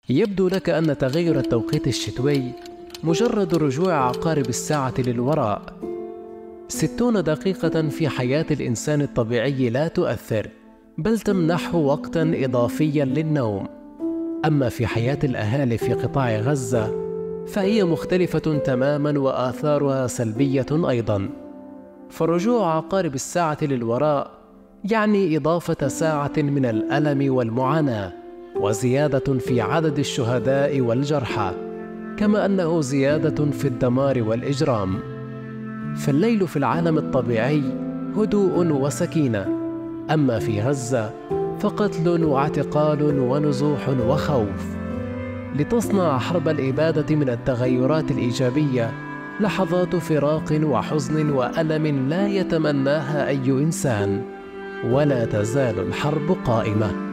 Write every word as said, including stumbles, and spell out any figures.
يبدو لك أن تغير التوقيت الشتوي مجرد رجوع عقارب الساعة للوراء. ستون دقيقة في حياة الإنسان الطبيعي لا تؤثر، بل تمنحه وقتاً إضافياً للنوم. أما في حياة الأهالي في قطاع غزة فهي مختلفة تماماً وآثارها سلبية أيضاً. فرجوع عقارب الساعة للوراء يعني إضافة ساعة من الألم والمعاناة، وزيادة في عدد الشهداء والجرحى، كما أنه زيادة في الدمار والإجرام. فالليل في العالم الطبيعي هدوء وسكينة، أما في غزة فقتل واعتقال ونزوح وخوف. لتصنع حرب الإبادة من التغيرات الإيجابية لحظات فراق وحزن وألم لا يتمناها أي إنسان، ولا تزال الحرب قائمة.